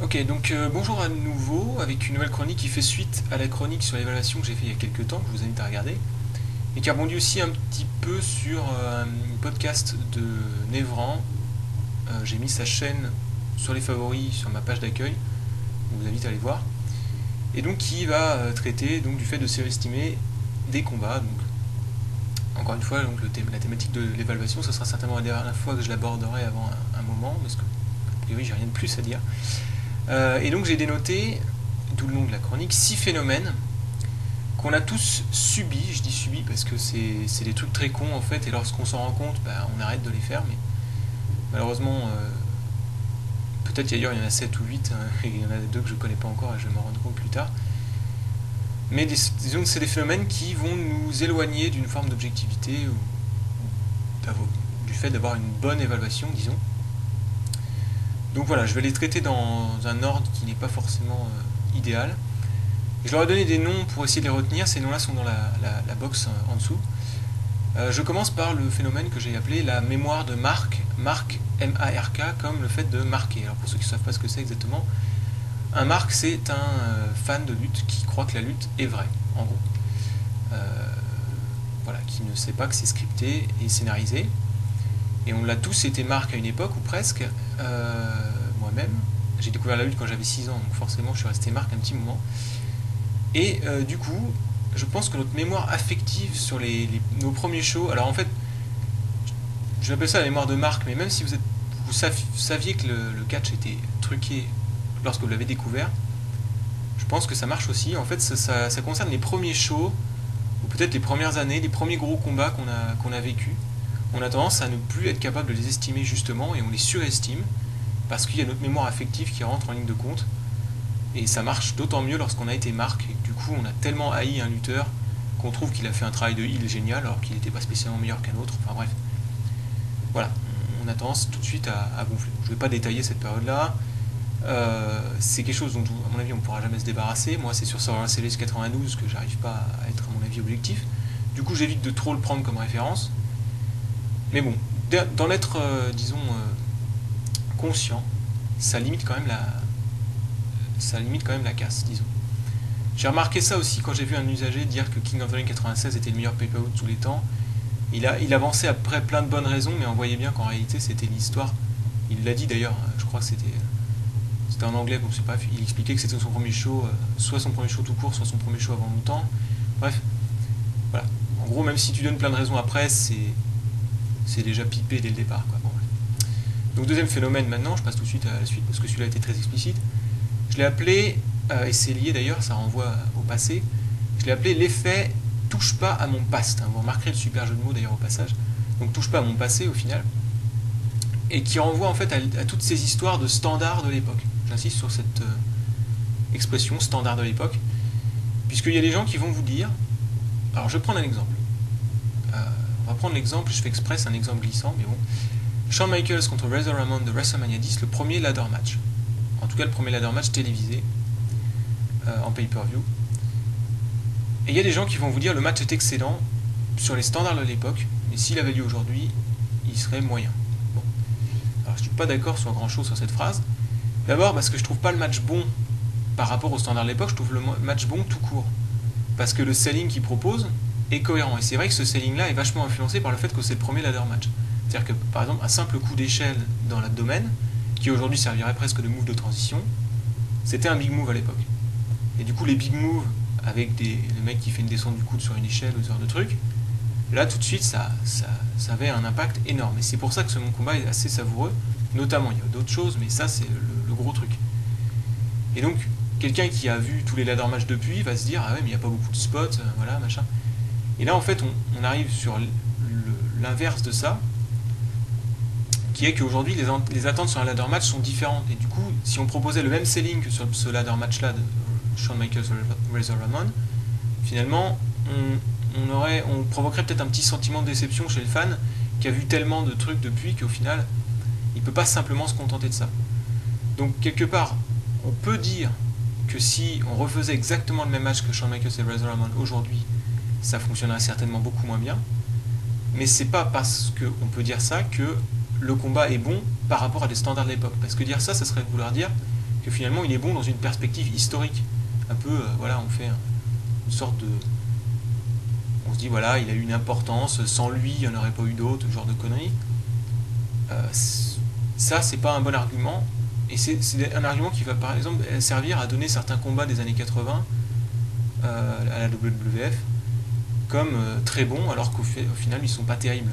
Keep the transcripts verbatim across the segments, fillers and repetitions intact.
Ok, donc euh, bonjour à nouveau avec une nouvelle chronique qui fait suite à la chronique sur l'évaluation que j'ai fait il y a quelques temps, que je vous invite à regarder, et qui rebondit aussi un petit peu sur euh, un podcast de Nevran. Euh, j'ai mis sa chaîne sur les favoris sur ma page d'accueil, je vous invite à aller voir, et donc qui va euh, traiter donc, du fait de surestimer des combats. Donc, encore une fois, donc, le thème, la thématique de l'évaluation, ce sera certainement la dernière fois que je l'aborderai avant un, un moment, parce que a priori j'ai rien de plus à dire. Euh, et donc j'ai dénoté, tout le long de la chronique, six phénomènes qu'on a tous subis. Je dis subis parce que c'est des trucs très cons en fait, et lorsqu'on s'en rend compte, bah, on arrête de les faire, mais malheureusement, euh, peut-être qu'ailleurs il y en a sept ou huit, hein, et il y en a deux que je connais pas encore et je vais m'en rendre compte plus tard. Mais des, disons que c'est des phénomènes qui vont nous éloigner d'une forme d'objectivité, ou, ou du fait d'avoir une bonne évaluation, disons. Donc voilà, je vais les traiter dans un ordre qui n'est pas forcément euh, idéal. Je leur ai donné des noms pour essayer de les retenir, ces noms-là sont dans la, la, la box en dessous. Euh, je commence par le phénomène que j'ai appelé la mémoire de marque, marque M A R K, comme le fait de marquer. Alors pour ceux qui ne savent pas ce que c'est exactement, un marque c'est un euh, fan de lutte qui croit que la lutte est vraie, en gros. Euh, voilà, qui ne sait pas que c'est scripté et scénarisé. Et on l'a tous été marque à une époque, ou presque. Euh, Moi-même, j'ai découvert la lutte quand j'avais six ans, donc forcément je suis resté marque un petit moment. Et euh, du coup, je pense que notre mémoire affective sur les, les, nos premiers shows, alors en fait, je appelle ça la mémoire de marque, mais même si vous, êtes, vous saviez que le, le catch était truqué lorsque vous l'avez découvert, je pense que ça marche aussi. En fait, ça, ça, ça concerne les premiers shows, ou peut-être les premières années, les premiers gros combats qu'on a, qu'on a vécu. On a tendance à ne plus être capable de les estimer justement, et on les surestime, parce qu'il y a notre mémoire affective qui rentre en ligne de compte. Et ça marche d'autant mieux lorsqu'on a été marque, et que du coup on a tellement haï un lutteur qu'on trouve qu'il a fait un travail de heel génial alors qu'il n'était pas spécialement meilleur qu'un autre. Enfin bref. Voilà, on a tendance tout de suite à, à gonfler. Je ne vais pas détailler cette période-là. Euh, c'est quelque chose dont, à mon avis, on ne pourra jamais se débarrasser. Moi, c'est sur Survivor Series quatre-vingt-douze que j'arrive pas à être, à mon avis, objectif. Du coup, j'évite de trop le prendre comme référence. Mais bon, d'en être, euh, disons, euh, conscient, ça limite quand même la, ça limite quand même la casse, disons. J'ai remarqué ça aussi quand j'ai vu un usager dire que King of the Ring quatre-vingt-seize était le meilleur pay-per-view de tous les temps. Il, a, il avançait après plein de bonnes raisons, mais on voyait bien qu'en réalité c'était l'histoire. Il l'a dit d'ailleurs, je crois que c'était c'était en anglais, bon, je sais pas, il expliquait que c'était son premier show, soit son premier show tout court, soit son premier show avant longtemps. Bref, voilà. En gros, même si tu donnes plein de raisons après, c'est c'est déjà pipé dès le départ, quoi. Bon, ouais. Donc deuxième phénomène maintenant, je passe tout de suite à la suite parce que celui-là était très explicite. Je l'ai appelé, euh, et c'est lié d'ailleurs, ça renvoie au passé, je l'ai appelé l'effet touche pas à mon past. Hein. Vous remarquerez le super jeu de mots d'ailleurs au passage. Donc touche pas à mon passé au final. Et qui renvoie en fait à, à toutes ces histoires de standards de l'époque. J'insiste sur cette euh, expression, standard de l'époque. Puisqu'il y a des gens qui vont vous dire, alors je vais prendre un exemple. Euh, on va prendre l'exemple, je fais exprès, c'est un exemple glissant, mais bon. Shawn Michaels contre Razor Ramon de WrestleMania dix, le premier ladder match. En tout cas le premier ladder match télévisé euh, en pay-per-view. Et il y a des gens qui vont vous dire le match est excellent sur les standards de l'époque, mais s'il avait lieu aujourd'hui, il serait moyen. Bon. Alors je ne suis pas d'accord sur grand chose sur cette phrase. D'abord parce que je trouve pas le match bon par rapport aux standards de l'époque, je trouve le match bon tout court. Parce que le selling qu'il propose est cohérent. Et c'est vrai que ce selling-là est vachement influencé par le fait que c'est le premier ladder match. C'est-à-dire que par exemple un simple coup d'échelle dans l'abdomen, qui aujourd'hui servirait presque de move de transition, c'était un big move à l'époque. Et du coup les big moves avec des, le mec qui fait une descente du coude sur une échelle ou ce genre de truc, là tout de suite ça, ça, ça avait un impact énorme. Et c'est pour ça que ce mon combat est assez savoureux, notamment il y a d'autres choses, mais ça c'est le, le gros truc. Et donc quelqu'un qui a vu tous les ladder matchs depuis va se dire ah ouais mais il n'y a pas beaucoup de spots, euh, voilà machin. Et là en fait on, on arrive sur l'inverse de ça, qui est qu'aujourd'hui les, les attentes sur un ladder match sont différentes. Et du coup si on proposait le même selling que sur ce ladder match là de Shawn Michaels Razor Ramon, finalement on, on, aurait, on provoquerait peut-être un petit sentiment de déception chez le fan qui a vu tellement de trucs depuis qu'au final il ne peut pas simplement se contenter de ça. Donc quelque part on peut dire que si on refaisait exactement le même match que Shawn Michaels et Razor Ramon aujourd'hui, ça fonctionnerait certainement beaucoup moins bien, mais c'est pas parce qu'on peut dire ça que le combat est bon par rapport à des standards de l'époque. Parce que dire ça, ça serait vouloir dire que finalement il est bon dans une perspective historique. Un peu, euh, voilà, on fait une sorte de... On se dit, voilà, il a eu une importance, sans lui, il n'y en aurait pas eu d'autres, ce genre de conneries. Euh, ça, c'est pas un bon argument. Et c'est un argument qui va, par exemple, servir à donner certains combats des années quatre-vingts euh, à la W W F comme euh, très bons, alors qu'au au final, ils sont pas terribles.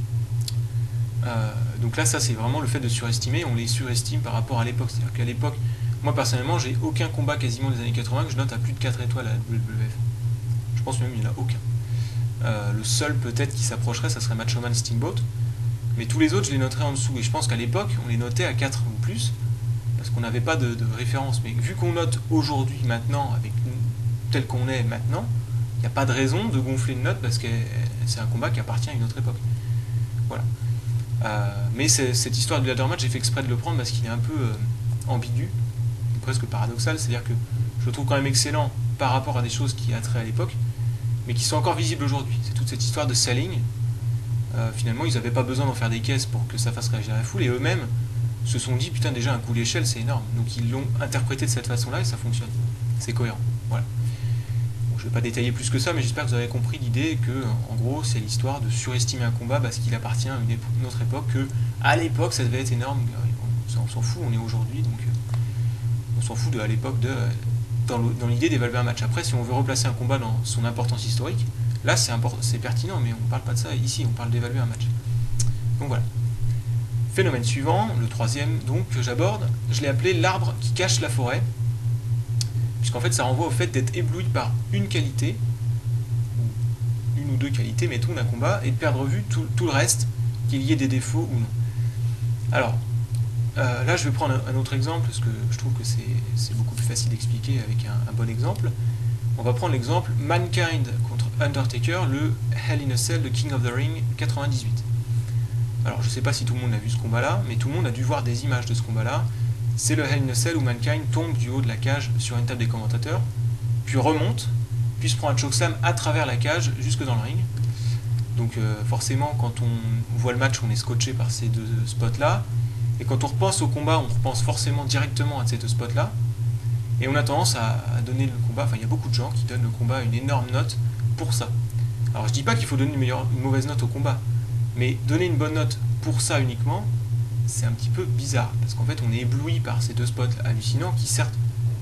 Euh, donc là, ça, c'est vraiment le fait de surestimer. On les surestime par rapport à l'époque. C'est-à-dire qu'à l'époque, moi, personnellement, j'ai aucun combat quasiment des années quatre-vingts que je note à plus de quatre étoiles à la W W F. Je pense même qu'il n'y en a aucun. Euh, le seul peut-être qui s'approcherait, ça serait Macho Man Steamboat. Mais tous les autres, je les noterais en dessous. Et je pense qu'à l'époque, on les notait à quatre ou plus, parce qu'on n'avait pas de, de référence. Mais vu qu'on note aujourd'hui, maintenant, avec tel qu'on est maintenant, il n'y a pas de raison de gonfler une note, parce que c'est un combat qui appartient à une autre époque. Voilà. Euh, mais cette histoire du ladder match, j'ai fait exprès de le prendre parce qu'il est un peu euh, ambigu, presque paradoxal. C'est-à-dire que je le trouve quand même excellent par rapport à des choses qui attraient à l'époque, mais qui sont encore visibles aujourd'hui. C'est toute cette histoire de selling. Euh, finalement, ils n'avaient pas besoin d'en faire des caisses pour que ça fasse réagir la foule, et eux-mêmes se sont dit, putain, déjà un coup d'échelle, c'est énorme. Donc ils l'ont interprété de cette façon-là, et ça fonctionne. C'est cohérent. Voilà. Bon, je ne vais pas détailler plus que ça, mais j'espère que vous avez compris l'idée que, en gros, c'est l'histoire de surestimer un combat parce qu'il appartient à une, une autre époque, que à l'époque, ça devait être énorme. On, on s'en fout, on est aujourd'hui, donc euh, on s'en fout de, à l'époque de... dans l'idée d'évaluer un match. Après, si on veut replacer un combat dans son importance historique, là c'est pertinent, mais on ne parle pas de ça ici, on parle d'évaluer un match. Donc voilà. Phénomène suivant, le troisième donc que j'aborde, je l'ai appelé l'arbre qui cache la forêt, puisqu'en fait ça renvoie au fait d'être ébloui par une qualité, une ou deux qualités, mettons, d'un combat, et de perdre vue tout, tout le reste, qu'il y ait des défauts ou non. Alors, euh, là je vais prendre un, un autre exemple, parce que je trouve que c'est beaucoup plus facile d'expliquer avec un, un bon exemple. On va prendre l'exemple Mankind contre Undertaker, le Hell in a Cell de King of the Ring quatre-vingt-dix-huit. Alors je ne sais pas si tout le monde a vu ce combat-là, mais tout le monde a dû voir des images de ce combat-là. C'est le Hell in a Cell où Mankind tombe du haut de la cage sur une table des commentateurs, puis remonte, puis se prend un chokeslam à travers la cage jusque dans le ring. Donc euh, forcément, quand on voit le match, on est scotché par ces deux spots-là. Et quand on repense au combat, on repense forcément directement à ces deux spots-là. Et on a tendance à, à donner le combat, enfin il y a beaucoup de gens qui donnent le combat une énorme note pour ça. Alors je dis pas qu'il faut donner une, meilleure, une mauvaise note au combat, mais donner une bonne note pour ça uniquement, c'est un petit peu bizarre, parce qu'en fait on est ébloui par ces deux spots hallucinants qui certes,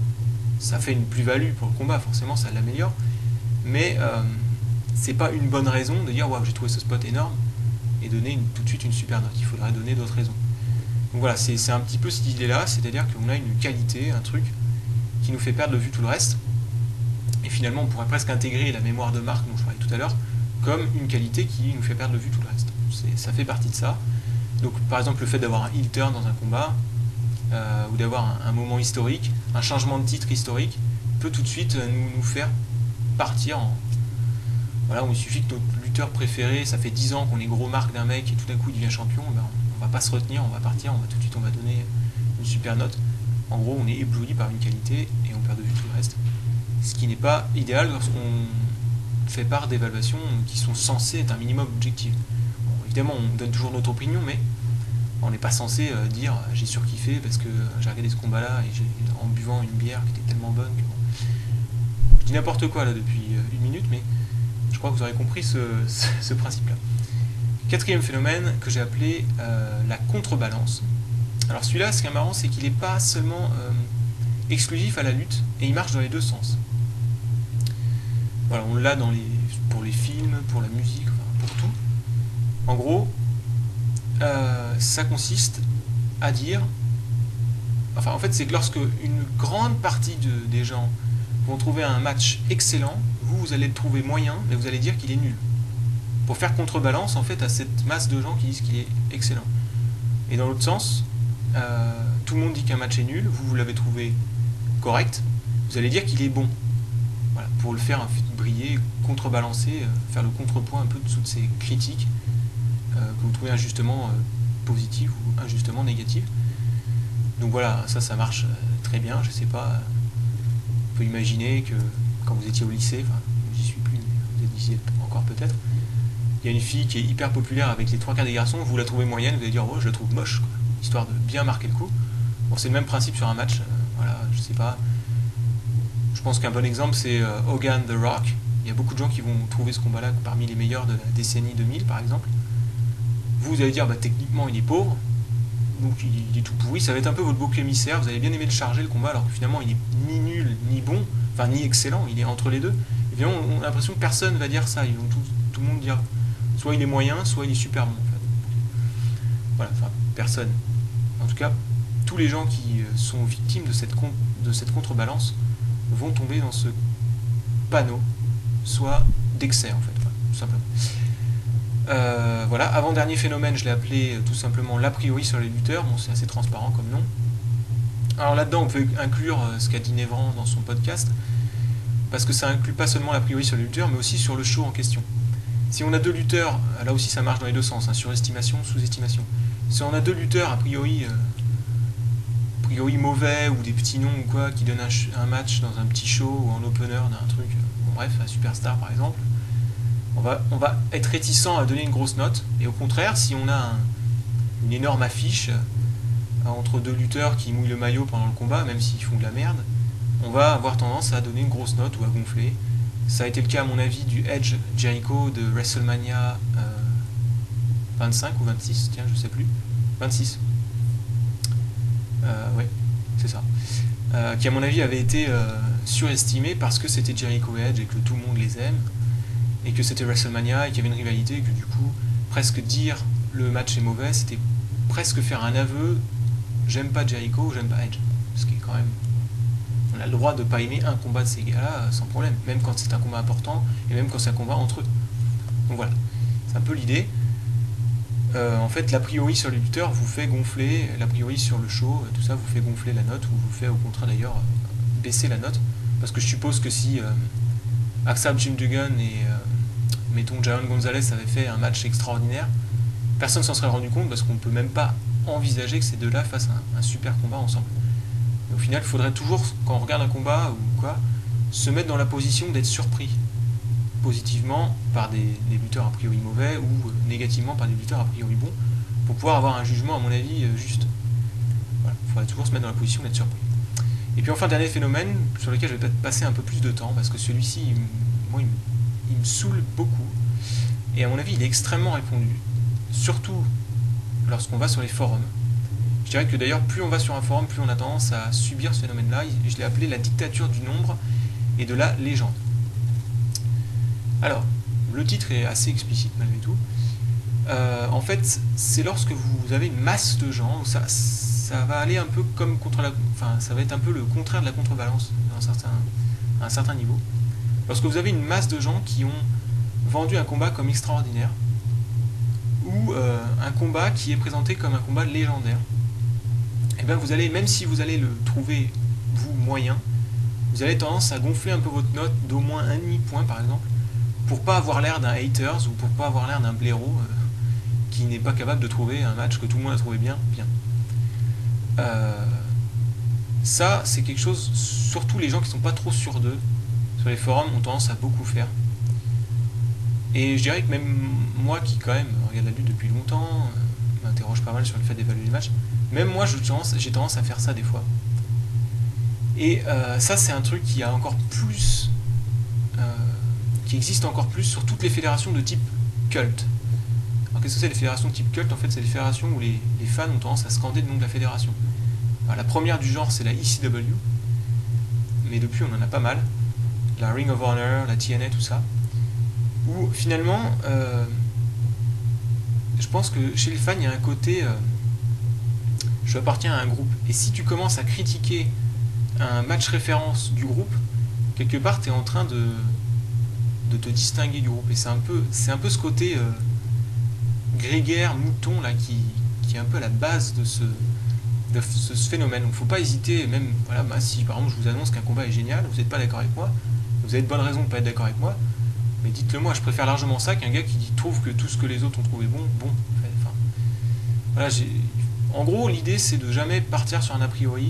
ça fait une plus-value pour le combat, forcément ça l'améliore, mais euh, c'est pas une bonne raison de dire waouh j'ai trouvé ce spot énorme et donner une, tout de suite une super note, il faudrait donner d'autres raisons. Donc voilà, c'est un petit peu cette idée-là, c'est-à-dire qu'on a une qualité, un truc qui nous fait perdre de vue tout le reste, et finalement on pourrait presque intégrer la mémoire de marque dont je parlais tout à l'heure comme une qualité qui nous fait perdre de vue tout le reste. Ça fait partie de ça. Donc par exemple le fait d'avoir un heel turn dans un combat, euh, ou d'avoir un, un moment historique, un changement de titre historique, peut tout de suite nous, nous faire partir en... Voilà, où il suffit que notre lutteur préféré, ça fait dix ans qu'on est gros marque d'un mec et tout d'un coup il devient champion, ben, on va pas se retenir, on va partir, on va tout de suite on va donner une super note. En gros, on est ébloui par une qualité et on perd de vue tout le reste. Ce qui n'est pas idéal lorsqu'on fait part d'évaluations qui sont censées être un minimum objectives. Bon, évidemment, on donne toujours notre opinion, mais on n'est pas censé euh, dire j'ai surkiffé parce que j'ai regardé ce combat-là et en buvant une bière qui était tellement bonne que bon. Je dis n'importe quoi là depuis une minute, mais je crois que vous aurez compris ce, ce, ce principe-là. Quatrième phénomène que j'ai appelé euh, la contrebalance. Alors celui-là, ce qui est marrant, c'est qu'il n'est pas seulement euh, exclusif à la lutte, et il marche dans les deux sens. Voilà, on l'a dans les, pour les films, pour la musique, enfin, pour tout. En gros, euh, ça consiste à dire... Enfin, en fait, c'est que lorsque une grande partie de, des gens vont trouver un match excellent, vous, vous allez le trouver moyen, mais vous allez dire qu'il est nul. Pour faire contrebalance, en fait, à cette masse de gens qui disent qu'il est excellent. Et dans l'autre sens... Euh, tout le monde dit qu'un match est nul, vous, vous l'avez trouvé correct, vous allez dire qu'il est bon. Voilà, pour le faire briller, contrebalancer, euh, faire le contrepoint un peu de toutes ces critiques euh, que vous trouvez injustement euh, positives ou injustement négatives. Donc voilà, ça, ça marche euh, très bien, je sais pas. Euh, on peut imaginer que quand vous étiez au lycée, enfin, j'y suis plus, mais vous êtes ici encore peut-être, il y a une fille qui est hyper populaire avec les trois quarts des garçons, vous la trouvez moyenne, vous allez dire, oh, je la trouve moche, quoi, histoire de bien marquer le coup. Bon, c'est le même principe sur un match. Voilà, je sais pas. Je pense qu'un bon exemple c'est euh, Hogan The Rock. Il y a beaucoup de gens qui vont trouver ce combat-là parmi les meilleurs de la décennie deux mille par exemple. Vous, vous allez dire, bah, techniquement il est pauvre, donc il, il est tout pourri, ça va être un peu votre bouc émissaire, vous allez bien aimer le charger le combat, alors que finalement il est ni nul, ni bon, enfin ni excellent, il est entre les deux. Et bien on, on a l'impression que personne va dire ça, ils vont tout, tout le monde dire soit il est moyen, soit il est super bon. En fait. Voilà, enfin personne. En tout cas, tous les gens qui sont victimes de cette, con, de cette contrebalance vont tomber dans ce panneau, soit d'excès en fait, voilà, tout simplement. Euh, voilà, avant-dernier phénomène, je l'ai appelé euh, tout simplement l'a priori sur les lutteurs. Bon, c'est assez transparent comme nom. Alors là-dedans, on peut inclure euh, ce qu'a dit Nevran dans son podcast, parce que ça inclut pas seulement l'a priori sur les lutteurs, mais aussi sur le show en question. Si on a deux lutteurs, là aussi ça marche dans les deux sens, hein, surestimation, sous-estimation. Si on a deux lutteurs a priori, euh, a priori mauvais, ou des petits noms ou quoi, qui donnent un, un match dans un petit show ou en opener d'un truc, bon, bref, un Superstar par exemple, On va, on va être réticent à donner une grosse note. Et au contraire, si on a un, une énorme affiche euh, entre deux lutteurs qui mouillent le maillot pendant le combat, même s'ils font de la merde, on va avoir tendance à donner une grosse note ou à gonfler. Ça a été le cas à mon avis du Edge Jericho de WrestleMania euh, vingt-cinq ou vingt-six, tiens je sais plus, vingt-six. Euh, ouais, c'est ça. Euh, qui à mon avis avait été euh, surestimé parce que c'était Jericho et Edge et que tout le monde les aime. Et que c'était WrestleMania et qu'il y avait une rivalité et que du coup, presque dire le match est mauvais, c'était presque faire un aveu, j'aime pas Jericho, j'aime pas Edge. Ce qui est quand même... On a le droit de pas aimer un combat de ces gars-là sans problème, même quand c'est un combat important et même quand c'est un combat entre eux. Donc voilà, c'est un peu l'idée. Euh, en fait, l'a priori sur les lutteurs vous fait gonfler, l'a priori sur le show, tout ça vous fait gonfler la note, ou vous fait au contraire d'ailleurs baisser la note. Parce que je suppose que si euh, Aksam Jim Duggan et... Euh, mettons Jaron Gonzalez avait fait un match extraordinaire, personne s'en serait rendu compte parce qu'on ne peut même pas envisager que ces deux-là fassent un, un super combat ensemble. Et au final, il faudrait toujours, quand on regarde un combat ou quoi, se mettre dans la position d'être surpris positivement par des, des lutteurs a priori mauvais ou négativement par des lutteurs a priori bons pour pouvoir avoir un jugement à mon avis juste. Voilà, il faudrait toujours se mettre dans la position d'être surpris. Et puis enfin, dernier phénomène sur lequel je vais peut-être passer un peu plus de temps parce que celui-ci, il, moi, il me il me saoule beaucoup et à mon avis il est extrêmement répandu, surtout lorsqu'on va sur les forums. Je dirais que d'ailleurs plus on va sur un forum, plus on a tendance à subir ce phénomène là. Je l'ai appelé la dictature du nombre et de la légende. Alors le titre est assez explicite malgré tout. Euh, en fait c'est lorsque vous avez une masse de gens, ça, ça va aller un peu comme contre la, enfin ça va être un peu le contraire de la contrebalance à un certain, à un certain niveau. Lorsque vous avez une masse de gens qui ont vendu un combat comme extraordinaire, ou euh, un combat qui est présenté comme un combat légendaire, et bien vous allez, même si vous allez le trouver, vous, moyen, vous avez tendance à gonfler un peu votre note d'au moins un demi-point par exemple, pour pas avoir l'air d'un haters, ou pour pas avoir l'air d'un blaireau euh, qui n'est pas capable de trouver un match que tout le monde a trouvé bien, bien. Euh, ça, c'est quelque chose, surtout les gens qui sont pas trop sûrs d'eux, sur les forums ont tendance à beaucoup faire. Et je dirais que même moi qui quand même regarde la lutte depuis longtemps, euh, m'interroge pas mal sur le fait d'évaluer les matchs, même moi j'ai tendance, j'ai tendance à faire ça des fois. Et euh, ça c'est un truc qui a encore plus, euh, qui existe encore plus sur toutes les fédérations de type culte. Alors qu'est-ce que c'est les fédérations de type culte? En fait c'est des fédérations où les, les fans ont tendance à scander le nom de la fédération. Alors, la première du genre c'est la E C W, mais depuis on en a pas mal. La Ring of Honor, la T N A, tout ça, où finalement, euh, je pense que chez les fans, il y a un côté, euh, je appartiens à un groupe, et si tu commences à critiquer un match référence du groupe, quelque part, tu es en train de, de te distinguer du groupe, et c'est un peu, c'est un peu ce côté euh, grégaire, mouton, là, qui, qui est un peu à la base de ce, de ce, ce phénomène. Donc, faut pas hésiter, même, voilà, bah, si par exemple, je vous annonce qu'un combat est génial, vous n'êtes pas d'accord avec moi, vous avez de bonnes raisons de ne pas être d'accord avec moi, mais dites-le moi, je préfère largement ça qu'un gars qui dit, trouve que tout ce que les autres ont trouvé bon, bon. Enfin, voilà, j'ai... En gros, l'idée c'est de jamais partir sur un a priori,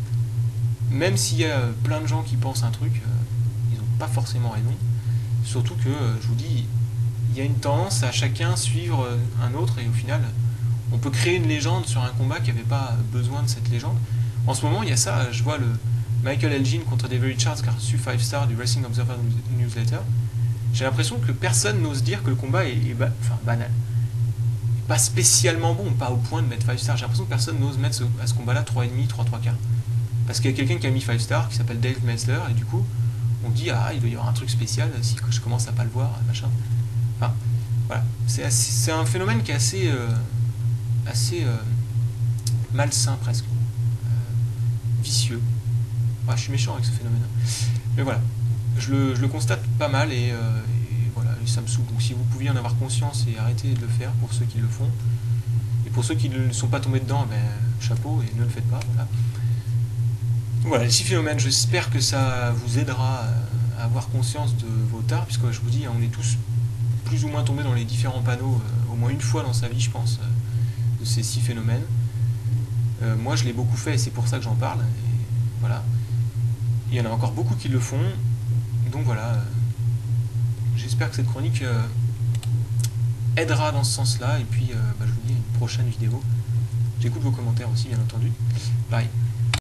même s'il y a plein de gens qui pensent un truc, euh, ils n'ont pas forcément raison. Surtout que, euh, je vous dis, il y a une tendance à chacun suivre un autre et au final, on peut créer une légende sur un combat qui n'avait pas besoin de cette légende. En ce moment, il y a ça, je vois le Michael Elgin contre Davey Richards qui a reçu cinq stars du Wrestling Observer Newsletter. J'ai l'impression que personne n'ose dire que le combat est, est ba enfin, banal. Pas spécialement bon, pas au point de mettre cinq stars. J'ai l'impression que personne n'ose mettre ce, à ce combat-là trois virgule cinq, trois trois quarts. Parce qu'il y a quelqu'un qui a mis cinq stars, qui s'appelle Dave Mesler, et du coup, on dit, ah, il doit y avoir un truc spécial si je commence à pas le voir, machin. Enfin, voilà. C'est un phénomène qui est assez, euh, assez euh, malsain presque. Euh, vicieux. Ouais, je suis méchant avec ce phénomène. Mais voilà. Je le, je le constate pas mal et, euh, et voilà, et ça me saoule. Donc si vous pouviez en avoir conscience et arrêter de le faire pour ceux qui le font, et pour ceux qui ne sont pas tombés dedans, ben, chapeau et ne le faites pas. Voilà. Voilà, les six phénomènes, j'espère que ça vous aidera à avoir conscience de vos tares, puisque je vous dis, on est tous plus ou moins tombés dans les différents panneaux, euh, au moins une fois dans sa vie, je pense, euh, de ces six phénomènes. Euh, moi, je l'ai beaucoup fait et c'est pour ça que j'en parle. Et voilà. Il y en a encore beaucoup qui le font, donc voilà. Euh, j'espère que cette chronique euh, aidera dans ce sens-là, et puis euh, bah, je vous dis à une prochaine vidéo. J'écoute vos commentaires aussi, bien entendu. Bye.